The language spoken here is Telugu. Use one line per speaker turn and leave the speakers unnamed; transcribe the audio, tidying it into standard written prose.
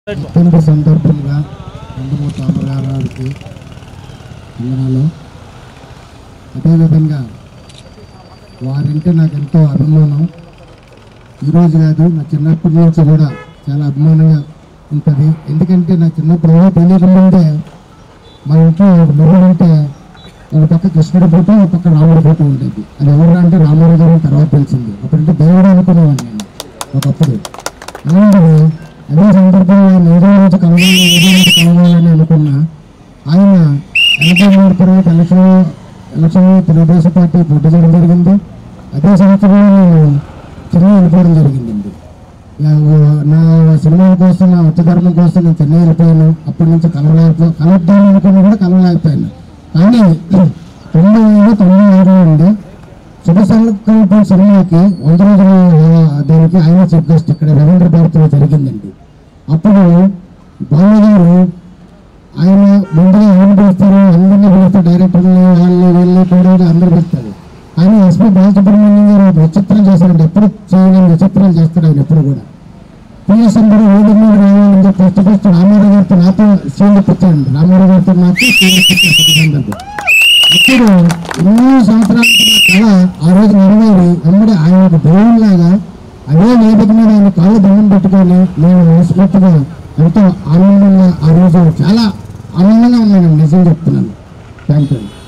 సందర్భంగా నందమూరి రామారావుకి వందనాలు. అదేవిధంగా వారంటే నాకు ఎంతో అభిమానం. ఈరోజు కాదు, నా చిన్నప్పటి నుంచి కూడా చాలా అభిమానంగా ఉంటుంది. ఎందుకంటే నా చిన్నప్పుడు తెలియకముందే మా ఇంట్లో మొగుడు ఉంటే ఒక పక్క కృష్ణుడి ఫోటో, ఒక పక్క రాముడి ఫోటో ఉండేది. అది ఎవరు అంటే రామారావు గారు తర్వాత తెలిసింది. అప్పుడంటే దేవుడు అనుకునేవాడిని నేను ఒకప్పుడు. అలాంటిది అదే సందర్భంగా ఏదో రోజు కలవాలని అనుకున్నా. ఆయన 83 తర్వాత ఎలక్షన్ తెలుగుదేశం పార్టీ పోటీ చేయడం జరిగింది. అదే సంవత్సరంలో నేను చెన్నై వెళ్ళిపోవడం జరిగిందండి. నా సినిమాల కోసం, నా ఉత్తధర్మం కోసం నేను చెన్నై వెళ్ళిపోయాను. అప్పటి నుంచి కలవద్దాం అనుకున్నా కూడా కలవలేకపోయాను. కానీ 95 నుండి శుభ సంకల్పం సినిమాకి 100 రోజులు దానికి ఆయన చీఫ్ గెస్ట్ ఇక్కడ రవీంద్ర భారతిలో జరిగిందండి. అప్పుడు బాలగారు ఆయన ముందుగా ఎవరు పిలుస్తారు, అందరినీ పిలుస్తారు, డైరెక్టర్లు వాళ్ళు వీళ్ళు కూడా అందరూ పిలుస్తారు. కానీ ఎస్పీ బాలసుబ్రహ్మణ్యం గారు విచిత్రం చేశారంటే ఎప్పుడు చేయలేని విచిత్రాలు చేస్తారు ఆయన ఎప్పుడు కూడా. పిఎస్ అందరూ రోడ్డు మీద రావాలని చెప్పి ఫస్ట్ రామారావు గారితో నాతో సీన్ ఇప్పించారండి. రామారావు గారితో నాకు సీన్ ఇప్పించారు. ఇప్పుడు ఎన్నో సంవత్సరాల కళ ఆ రోజు నెరవేరి వెంబడి ఆయన ఒక దేవునిలాగా అదే వేదిక మీద ఆయన కాళ్ళు దండం పెట్టుకొని నేను మనస్ఫూర్తిగా ఎంతో ఆనందంగా ఆ రోజు చాలా ఆనందంగా ఉన్నాను. నిజం చెప్తున్నాను. Thank you.